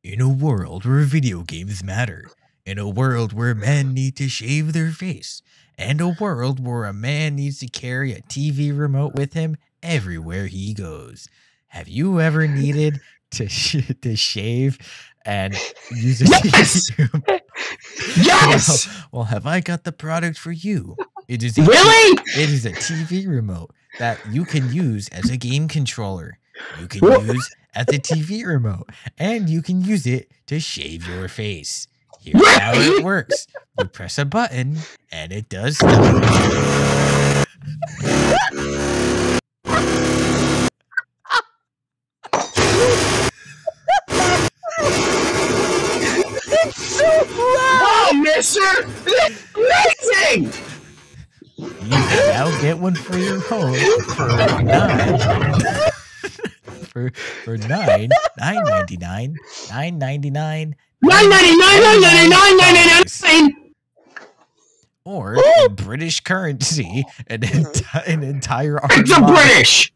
In a world where video games matter, in a world where men need to shave their face, and a world where a man needs to carry a TV remote with him everywhere he goes. Have you ever needed to to shave and use a Yes! TV remote? Yes! Well, have I got the product for you? It is Really? It is a TV remote that you can use as a game controller. You can What? use as a TV remote, and you can use it to shave your face. Here's how Really? it works. You press a button, and it does stuff. Wow, mister! That's amazing! You can now get one for your home for $9.99, $9.99, $9.99. or in British currency, an entire It's a armada. British!